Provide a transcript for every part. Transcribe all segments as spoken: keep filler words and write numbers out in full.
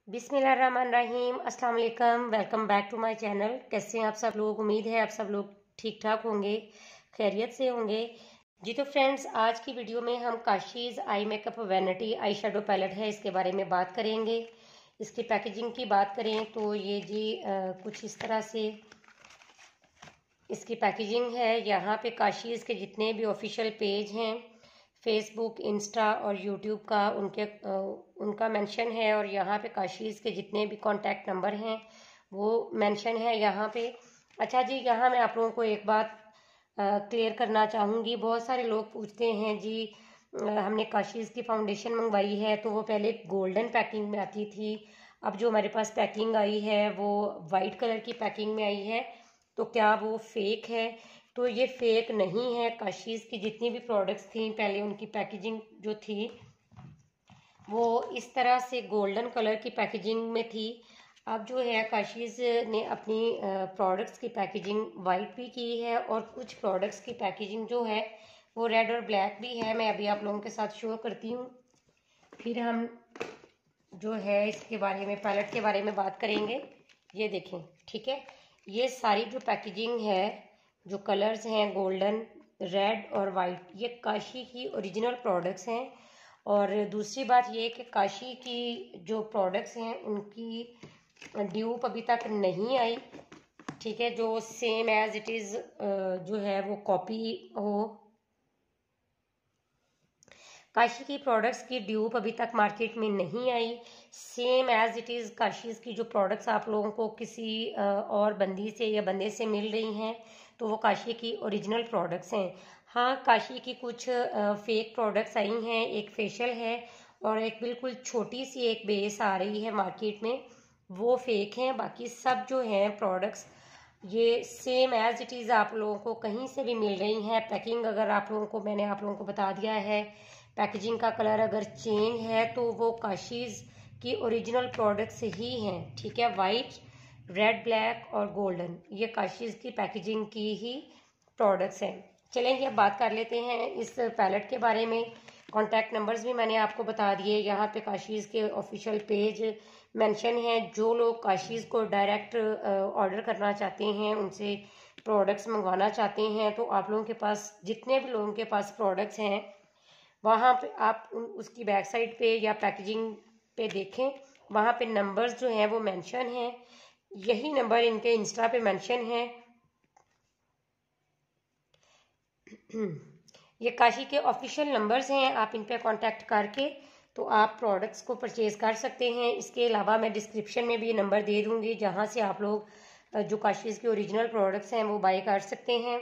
बिस्मिल्लाहिर्रहमानिर्रहीम। अस्सलाम वालेकुम। Welcome back to my channel. कैसे हैं आप सब लोग? उम्मीद है आप सब लोग ठीक ठाक होंगे, खैरियत से होंगे जी। तो फ्रेंड्स, आज की वीडियो में हम Kashee's eye makeup vanity eye shadow palette है, इसके बारे में बात करेंगे। इसकी पैकेजिंग की बात करें तो ये जी आ, कुछ इस तरह से इसकी पैकेजिंग है। यहाँ पे काशीज के जितने भी ऑफिशियल पेज हैं, फेसबुक, इंस्टा और यूट्यूब का, उनके उनका मेंशन है। और यहाँ पे काशीज के जितने भी कांटेक्ट नंबर हैं वो मेंशन है यहाँ पे। अच्छा जी, यहाँ मैं आप लोगों को एक बात क्लियर करना चाहूँगी। बहुत सारे लोग पूछते हैं जी आ, हमने काशीज की फाउंडेशन मंगवाई है तो वो पहले गोल्डन पैकिंग में आती थी, अब जो हमारे पास पैकिंग आई है वो वाइट कलर की पैकिंग में आई है, तो क्या वो फेक है? तो ये फेक नहीं है। काशीज की जितनी भी प्रोडक्ट्स थी पहले, उनकी पैकेजिंग जो थी वो इस तरह से गोल्डन कलर की पैकेजिंग में थी। अब जो है काशीज ने अपनी प्रोडक्ट्स की पैकेजिंग वाइट भी की है और कुछ प्रोडक्ट्स की पैकेजिंग जो है वो रेड और ब्लैक भी है। मैं अभी आप लोगों के साथ शो करती हूँ, फिर हम जो है इसके बारे में, पैलेट के बारे में बात करेंगे। ये देखें, ठीक है, ये सारी जो पैकेजिंग है, जो कलर्स हैं गोल्डन, रेड और वाइट, ये काशी की ओरिजिनल प्रोडक्ट्स हैं। और दूसरी बात ये कि काशी की जो प्रोडक्ट्स हैं उनकी ड्यूप अभी तक नहीं आई, ठीक है, जो सेम एज इट इज़ जो है वो कॉपी हो। काशी की प्रोडक्ट्स की ड्यूप अभी तक मार्केट में नहीं आई। Same as it is Kashee's की जो प्रोडक्ट्स आप लोगों को किसी और बंदी से या बंदे से मिल रही हैं तो वो काशी की ओरिजिनल प्रोडक्ट्स हैं। हाँ, काशी की कुछ फेक प्रोडक्ट्स आई हैं। एक फेशियल है और एक बिल्कुल छोटी सी एक बेस आ रही है मार्केट में, वो फेक हैं। बाकी सब जो हैं प्रोडक्ट्स ये सेम एज इट इज़ आप लोगों को कहीं से भी मिल रही हैं। पैकिंग अगर आप लोगों को, मैंने आप लोगों को बता दिया है, पैकेजिंग का कलर अगर चेंज है तो वो काशीज की ओरिजिनल प्रोडक्ट्स ही हैं, ठीक है। वाइट, रेड, ब्लैक और गोल्डन, ये काशीज की पैकेजिंग की ही प्रोडक्ट्स हैं। चलेंगे अब बात कर लेते हैं इस पैलेट के बारे में। कॉन्टैक्ट नंबर्स भी मैंने आपको बता दिए। यहाँ पे काशीज के ऑफिशियल पेज मेंशन है। जो लोग काशीज को डायरेक्ट ऑर्डर करना चाहते हैं, उनसे प्रोडक्ट्स मंगवाना चाहते हैं, तो आप लोगों के पास, जितने भी लोगों के पास प्रोडक्ट्स हैं, वहाँ पे आप उसकी बैक साइड पे या पैकेजिंग पे देखें, वहाँ पे नंबर्स जो हैं वो मेंशन हैं। यही नंबर इनके इंस्टा पे मेंशन है। ये काशी के ऑफिशियल नंबर्स हैं, आप इन पे कांटेक्ट करके तो आप प्रोडक्ट्स को परचेज कर सकते हैं। इसके अलावा मैं डिस्क्रिप्शन में भी ये नंबर दे दूँगी जहाँ से आप लोग जो काशीज के ओरिजिनल प्रोडक्ट्स हैं वो बाय कर सकते हैं।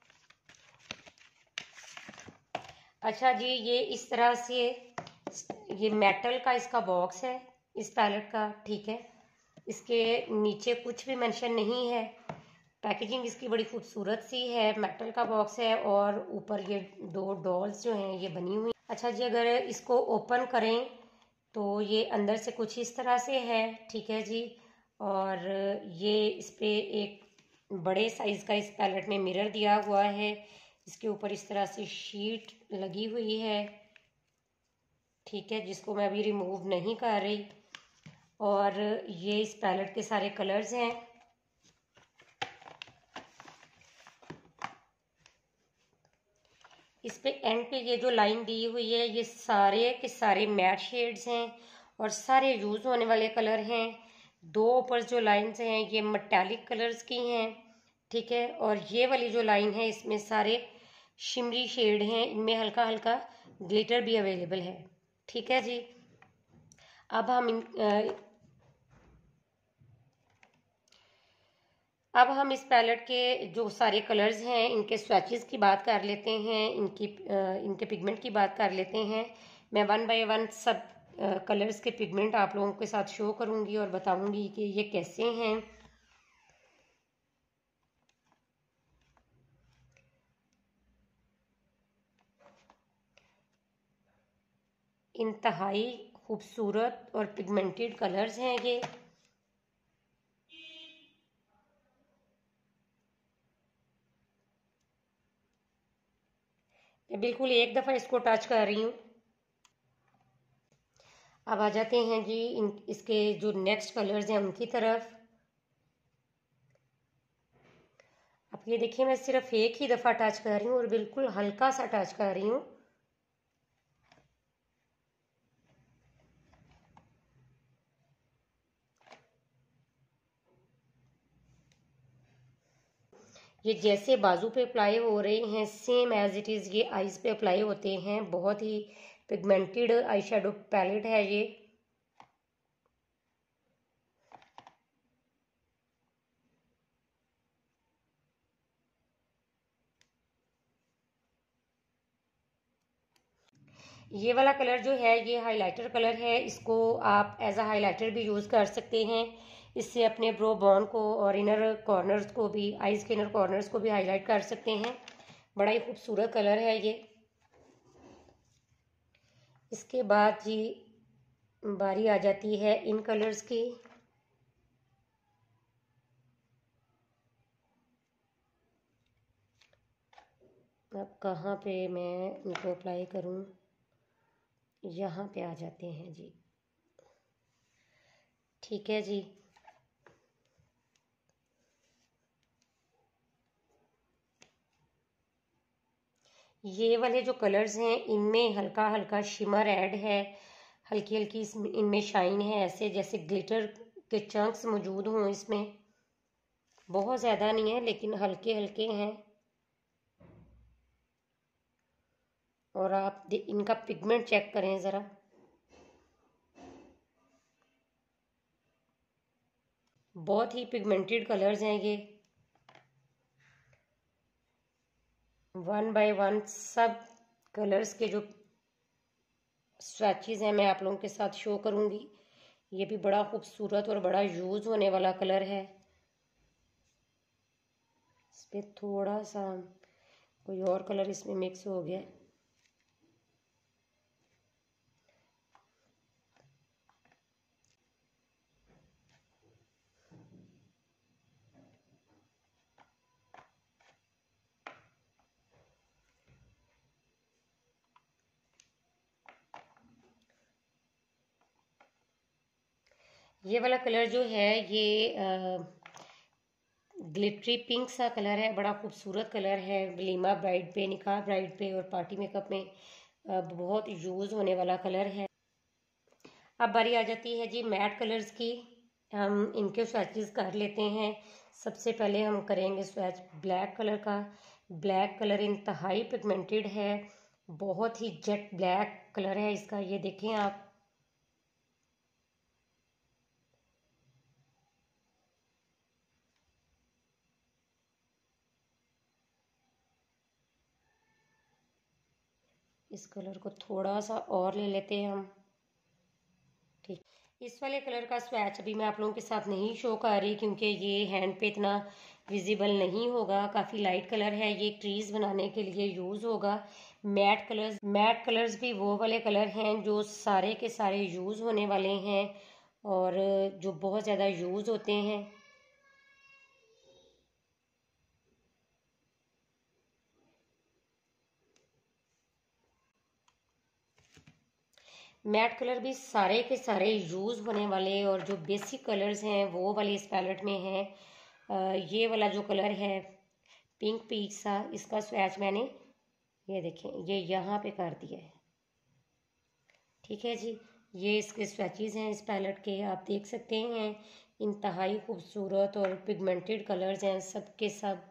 अच्छा जी, ये इस तरह से ये मेटल का इसका बॉक्स है इस पैलेट का, ठीक है। इसके नीचे कुछ भी मेंशन नहीं है। पैकेजिंग इसकी बड़ी खूबसूरत सी है, मेटल का बॉक्स है और ऊपर ये दो डॉल्स जो हैं ये बनी हुई। अच्छा जी, अगर इसको ओपन करें तो ये अंदर से कुछ इस तरह से है, ठीक है जी। और ये इस पे एक बड़े साइज का इस पैलेट में मिरर दिया हुआ है। इसके ऊपर इस तरह से शीट लगी हुई है, ठीक है, जिसको मैं अभी रिमूव नहीं कर रही। और ये इस पैलेट के सारे कलर्स हैं। इस पे एंड पे ये जो लाइन दी हुई है, ये सारे के सारे मैट शेड्स हैं और सारे यूज होने वाले कलर हैं। दो ऊपर जो लाइंस हैं ये मेटालिक कलर्स की हैं, ठीक है। और ये वाली जो लाइन है इसमें सारे शिमरी शेड हैं, इनमें हल्का हल्का ग्लिटर भी अवेलेबल है, ठीक है जी। अब हम इन अब हम इस पैलेट के जो सारे कलर्स हैं इनके स्वैचेस की बात कर लेते हैं, इनकी इनके पिगमेंट की बात कर लेते हैं। मैं वन बाय वन सब कलर्स के पिगमेंट आप लोगों के साथ शो करूंगी और बताऊंगी कि ये कैसे हैं। इंतहाई खूबसूरत और पिगमेंटेड कलर्स हैं ये। मैं बिल्कुल एक दफ़ा इसको टच कर रही हूँ। अब आ जाते हैं जी इन इसके जो नेक्स्ट कलर्स हैं उनकी तरफ। अब ये देखिए, मैं सिर्फ एक ही दफ़ा टच कर रही हूँ और बिल्कुल हल्का सा टच कर रही हूँ। ये जैसे बाजू पे अप्लाई हो रहे हैं सेम एज इट इज़ ये आईज पे अप्लाई होते हैं। बहुत ही पिगमेंटेड आई शेडो पैलेट है ये। ये वाला कलर जो है ये हाइलाइटर कलर है। इसको आप एज अ हाइलाइटर भी यूज़ कर सकते हैं। इससे अपने ब्रो बोन को और इनर कॉर्नर्स को भी, आईज के इनर कॉर्नर्स को भी हाईलाइट कर सकते हैं। बड़ा ही खूबसूरत कलर है ये। इसके बाद जी बारी आ जाती है इन कलर्स की। अब कहाँ पे मैं इनको अप्लाई करूँ, यहाँ पे आ जाते हैं जी। ठीक है जी। ये वाले जो कलर्स हैं इनमें हल्का हल्का शिमर ऐड है, हल्की हल्की इनमें शाइन है, ऐसे जैसे ग्लिटर के चंक्स मौजूद हों इसमें। बहुत ज़्यादा नहीं है लेकिन हल्के हल्के हैं। और आप इनका पिगमेंट चेक करें ज़रा। बहुत ही पिगमेंटेड कलर्स हैं ये। वन बाय वन सब कलर्स के जो स्वैचेस हैं मैं आप लोगों के साथ शो करूंगी। ये भी बड़ा खूबसूरत और बड़ा यूज़ होने वाला कलर है। इस पर थोड़ा सा कोई और कलर इसमें मिक्स हो गया। ये वाला कलर जो है ये ग्लिटरी पिंक सा कलर है। बड़ा खूबसूरत कलर है। वलीमा ब्राइड पे, निकाह ब्राइड पे और पार्टी मेकअप में आ, बहुत यूज़ होने वाला कलर है। अब बारी आ जाती है जी मैट कलर्स की। हम इनके स्वैचेस कर लेते हैं। सबसे पहले हम करेंगे स्वैच ब्लैक कलर का। ब्लैक कलर इंतहाई पिगमेंटेड है। बहुत ही जेट ब्लैक कलर है इसका। ये देखें आप। इस कलर को थोड़ा सा और ले लेते हैं हम। ठीक, इस वाले कलर का स्वैच अभी मैं आप लोगों के साथ नहीं शो कर रही क्योंकि ये हैंड पे इतना विजिबल नहीं होगा। काफ़ी लाइट कलर है ये, ट्रीज बनाने के लिए यूज़ होगा। मैट कलर्स मैट कलर्स भी वो वाले कलर हैं जो सारे के सारे यूज़ होने वाले हैं और जो बहुत ज़्यादा यूज़ होते हैं। मैट कलर भी सारे के सारे यूज़ होने वाले और जो बेसिक कलर्स हैं वो वाले इस पैलेट में हैं। ये वाला जो कलर है पिंक पीच सा, इसका स्वैच मैंने ये देखें ये यहाँ पे कर दिया है। ठीक है जी, ये इसके स्वैचेस हैं इस पैलेट के, आप देख सकते हैं। इंतहाई खूबसूरत और पिगमेंटेड कलर्स हैं सब के सब।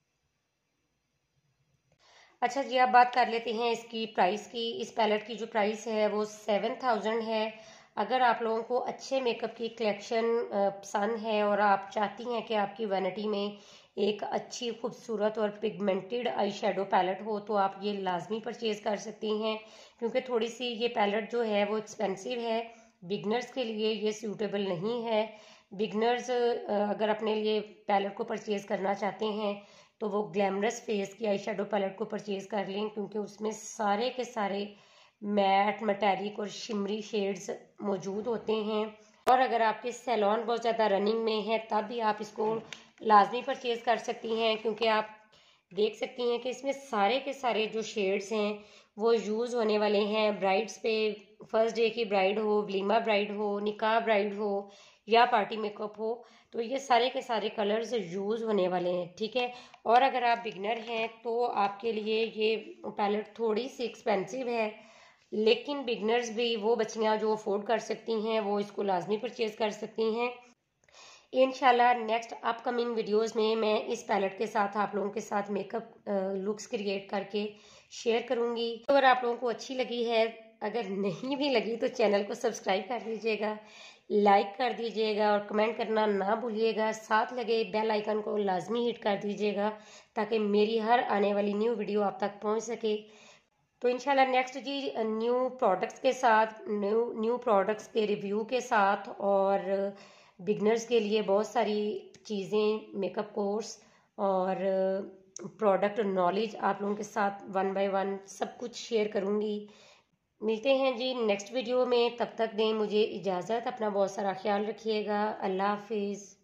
अच्छा जी, अब बात कर लेते हैं इसकी प्राइस की। इस पैलेट की जो प्राइस है वो सेवन थाउजेंड है। अगर आप लोगों को अच्छे मेकअप की कलेक्शन पसंद है और आप चाहती हैं कि आपकी वैनिटी में एक अच्छी खूबसूरत और पिगमेंटेड आई शेडो पैलेट हो तो आप ये लाजमी परचेज कर सकती हैं क्योंकि थोड़ी सी ये पैलेट जो है वो एक्सपेंसिव है। बिगनर्स के लिए ये सूटेबल नहीं है। बिगनर्स अगर अपने लिए पैलेट को परचेज करना चाहते हैं तो वो ग्लैमरस फेस की आई शेडो पैलेट को परचेज कर लें क्योंकि उसमें सारे के सारे मैट, मेटालिक और शिमरी शेड्स मौजूद होते हैं। और अगर आपके सैलून बहुत ज़्यादा रनिंग में है तब भी आप इसको लाजमी परचेज कर सकती हैं क्योंकि आप देख सकती हैं कि इसमें सारे के सारे जो शेड्स हैं वो यूज़ होने वाले हैं ब्राइड्स पे। फर्स्ट डे की ब्राइड हो, वलीमा ब्राइड हो, निकाह ब्राइड हो या पार्टी मेकअप हो, तो ये सारे के सारे कलर्स यूज़ होने वाले हैं, ठीक है। और अगर आप बिगनर हैं तो आपके लिए ये पैलेट थोड़ी सी एक्सपेंसिव है, लेकिन बिगनर्स भी, वो बच्चियां जो अफोर्ड कर सकती हैं, वो इसको लाजमी परचेज कर सकती हैं। इंशाल्लाह नेक्स्ट अपकमिंग वीडियोस में मैं इस पैलेट के साथ आप लोगों के साथ मेकअप लुक्स क्रिएट करके शेयर करूंगी। तो अगर आप लोगों को अच्छी लगी है, अगर नहीं भी लगी तो चैनल को सब्सक्राइब कर लीजिएगा, लाइक कर दीजिएगा और कमेंट करना ना भूलिएगा। साथ लगे बेल आइकन को लाजमी हिट कर दीजिएगा ताकि मेरी हर आने वाली न्यू वीडियो आप तक पहुंच सके। तो इंशाल्लाह नेक्स्ट जी न्यू प्रोडक्ट्स के साथ, न्यू न्यू प्रोडक्ट्स के रिव्यू के साथ और बिगनर्स के लिए बहुत सारी चीज़ें, मेकअप कोर्स और प्रोडक्ट नॉलेज आप लोगों के साथ वन बाय वन सब कुछ शेयर करूँगी। मिलते हैं जी नेक्स्ट वीडियो में, तब तक दें मुझे इजाज़त। अपना बहुत सारा ख्याल रखिएगा। अल्लाह हाफिज़।